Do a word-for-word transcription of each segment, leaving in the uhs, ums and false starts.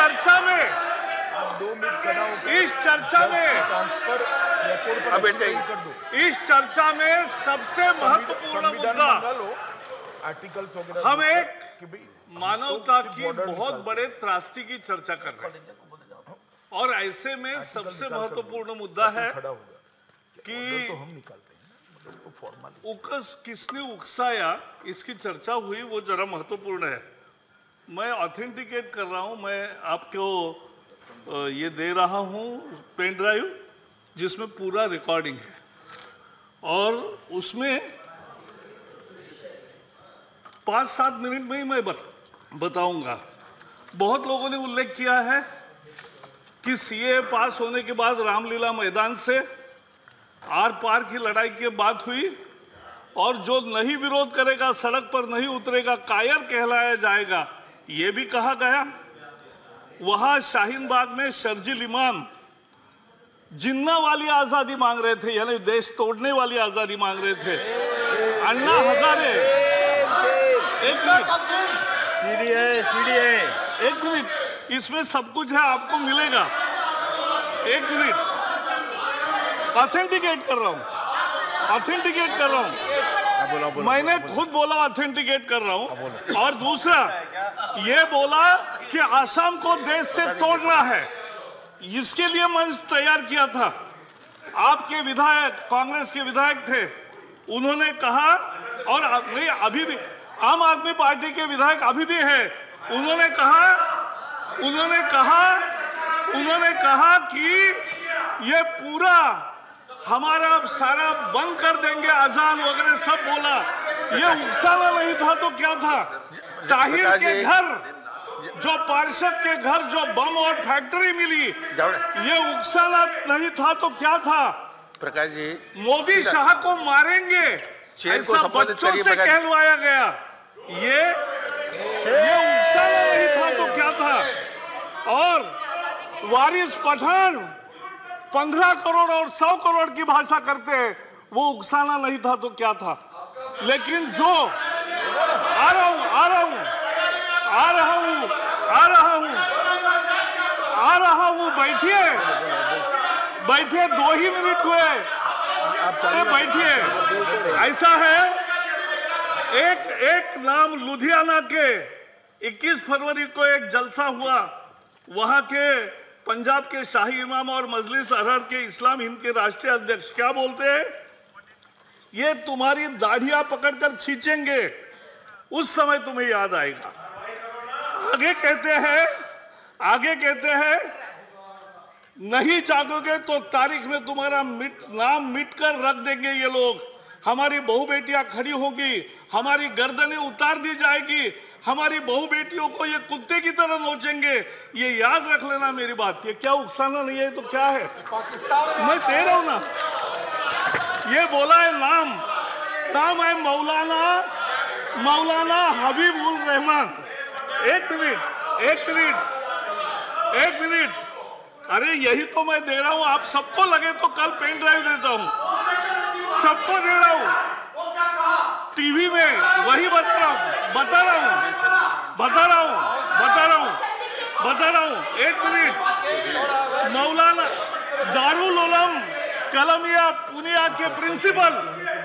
चर्चा में दो मिनट खड़ा हो इस चर्चा में ट्रांसफर रिकॉर्ड पर इस चर्चा में सबसे महत्वपूर्ण मुद्दा आर्टिकल्स वगैरह हम एक मानवता की बहुत बड़े त्रासदी की चर्चा कर रहे हैं और ऐसे में सबसे महत्वपूर्ण मुद्दा है कि तो हम निकालते हैं तो फॉर्मल उकस किसने उकसाया इसकी चर्चा हुई, वो जरा महत्वपूर्ण है। मैं ऑथेंटिकेट कर रहा हूं, मैं आपको ये दे रहा हूं पेन ड्राइव जिसमें पूरा रिकॉर्डिंग है और उसमें पाँच सात मिनट में ही मैं बताऊंगा। बहुत लोगों ने उल्लेख किया है कि सीए पास होने के बाद रामलीला मैदान से आर पार की लड़ाई की बात हुई और जो नहीं विरोध करेगा, सड़क पर नहीं उतरेगा, कायर कहलाया जाएगा, ये भी कहा गया। वहां शाहीन बाग में शर्जिल इमाम जिन्ना वाली आजादी मांग रहे थे, यानी देश तोड़ने वाली आजादी मांग रहे थे। अन्ना हजारे एक मिनट सीडी है सीडी है एक मिनट, इसमें सब कुछ है, आपको मिलेगा। एक मिनट, ऑथेंटिकेट कर रहा हूं ऑथेंटिकेट कर रहा हूं मैंने खुद बोला ऑथेंटिकेट कर रहा हूं। और दूसरा ये बोला कि आसाम को देश से तोड़ना है, इसके लिए मंच तैयार किया था। आपके विधायक, कांग्रेस के विधायक थे, उन्होंने कहा, और नहीं अभी भी आम आदमी पार्टी के विधायक अभी भी है, उन्होंने कहा उन्होंने कहा उन्होंने कहा कि ये पूरा हमारा सारा बंद कर देंगे, अजान वगैरह सब बोला। ये उकसाना नहीं था तो क्या था? ताहिर के घर, जो पार्षद के घर जो बम और फैक्ट्री मिली, ये उकसाना नहीं था तो क्या था? प्रकाश जी, मोदी शाह को मारेंगे ऐसा बच्चों से कहलवाया गया, ये ये उकसाना नहीं था तो क्या था? और वारिस पठान पंद्रह करोड़ और सौ करोड़ की भाषा करते हैं, वो उकसाना नहीं था तो क्या था? लेकिन जो आ रहा हूं आ रहा हूं आ रहा हूं आ रहा हूं आ रहा हूं बैठिए बैठिए, दो ही मिनट हुए, अरे बैठिए। ऐसा है, एक एक नाम लुधियाना के इक्कीस फरवरी को एक जलसा हुआ, वहां के पंजाब के शाही इमाम और मजलिस अरहर के इस्लाम हिंद के राष्ट्रीय अध्यक्ष क्या बोलते हैं? ये तुम्हारी दाढ़ियां पकड़कर खींचेंगे, उस समय तुम्हें याद आएगा। आगे कहते हैं आगे कहते हैं नहीं जागोगे तो तारीख में तुम्हारा मिट नाम मिट कर रख देंगे ये लोग। हमारी बहू बेटियां खड़ी होंगी, हमारी गर्दनें उतार दी जाएगी, हमारी बहू बेटियों को ये कुत्ते की तरह नोचेंगे। ये याद रख लेना मेरी बात। ये क्या उकसाना नहीं है तो क्या है? मैं कह रहा हूं ना, ये बोला है नाम नाम है मौलाना मौलाना हबीब उल रहमान। एक मिनट एक मिनट एक मिनट अरे यही तो मैं दे रहा हूं, आप सबको लगे तो कल पेन ड्राइव देता हूं, सबको दे रहा हूं, टीवी में वही बता रहा हूं बता रहा हूं बता रहा हूं बता रहा हूं बता रहा हूं एक मिनट। मौलाना दारुल उलूम कलमिया पूनिया के प्रिंसिपल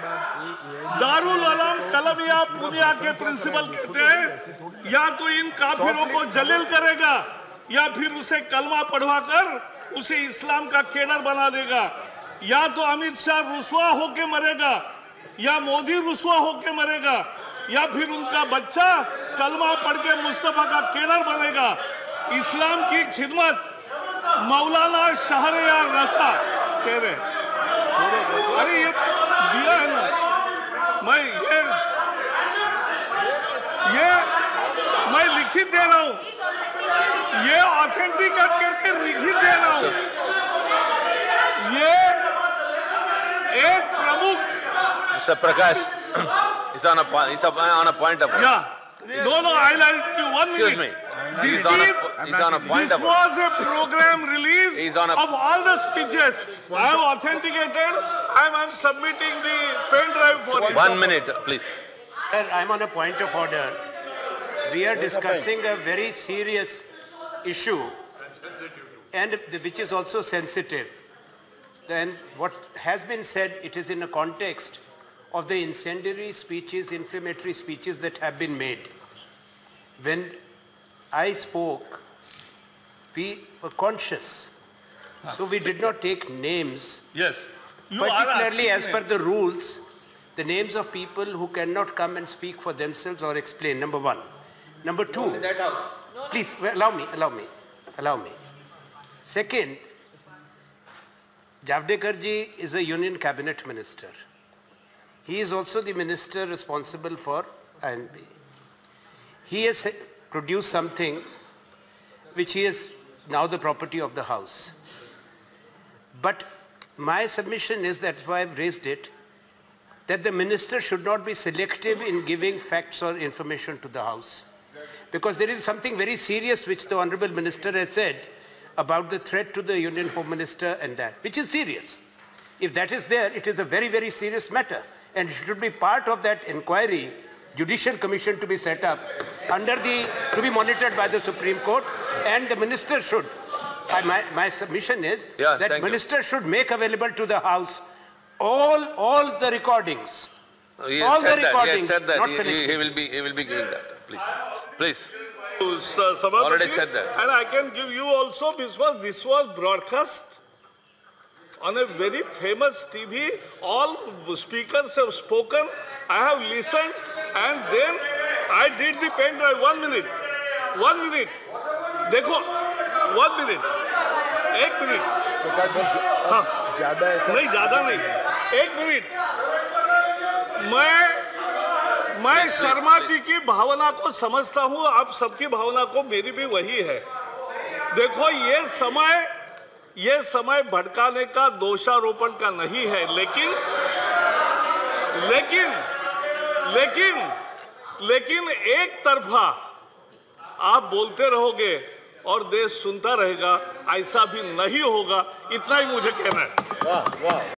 दारुल उलूम कलमिया पूनिया के प्रिंसिपल कहते हैं, या तो इन काफिरों को जलील करेगा या फिर उसे कलमा पढ़वा कर उसे इस्लाम का केडर बना देगा। या तो अमित शाह रुसवा होके मरेगा, या मोदी रुसवा होके मरेगा, या फिर उनका बच्चा कलमा पढ़ के मुस्तफा का केडर बनेगा। इस्लाम की खिदमत मौलाना शहरयार रसा कह रहे। अरे ये दिया है ना, मैं ये ये मैं लिखित दे रहा हूं, ये ऑथेंटिकेट करके लिखित दे रहा हूं। ये एक प्रमुख Mister Prakash, he's on a point. He's on a point of. Yeah. No, no. I'll I'll give you one Excuse minute. me. This He's on a, is he's on a point this of. was a program release He's on a- of all the speeches. I have authenticated. I'm I'm submitting the pen drive for it. One minute, please. Sir, I'm on a point of order. We are discussing a very serious issue, and the, which is also sensitive. Then what has been said, it is in a context of the incendiary speeches, inflammatory speeches that have been made. When I spoke, we were conscious. So we did not take names, Yes. You are particularly as asking per me. the rules, the names of people who cannot come and speak for themselves or explain, number one. Number two, please allow me, allow me, allow me. Second, Javadekar ji is a union cabinet minister. He is also the minister responsible for I N B. He has produced something which he is now the property of the House. But my submission is, that's why I've raised it, that the minister should not be selective in giving facts or information to the House. Because there is something very serious which the Honorable Minister has said about the threat to the Union Home Minister and that, which is serious. If that is there, it is a very, very serious matter. And it should be part of that inquiry, judicial commission to be set up, under the, to be monitored by the Supreme Court, and the minister should. I, my, my submission is Yeah, that thank you. minister should make available to the House all, all the recordings. He all has the said that. He has recordings, said that. not He, he, selective. he will be. He will be giving that. Please, please. Uh, Sabapati, Already said that. And I can give you also, because this was broadcast on a very famous T V. All speakers have spoken. I have listened, and then I did the pen drive. One minute. One minute. देखो, one minute. एक minute. Prakash ji, हाँ. ज्यादा ऐसा नहीं ज्यादा नहीं. एक minute. मैं मैं शर्मा जी की भावना को समझता हूँ. आप सबकी भावना को मेरी भी वही है. देखो, ये समय ये समय भड़काने का, दोषारोपण का नहीं है, लेकिन लेकिन लेकिन लेकिन एक तरफा आप बोलते रहोगे और देश सुनता रहेगा, ऐसा भी नहीं होगा. इतना ही मुझे कहना है. वाह वाह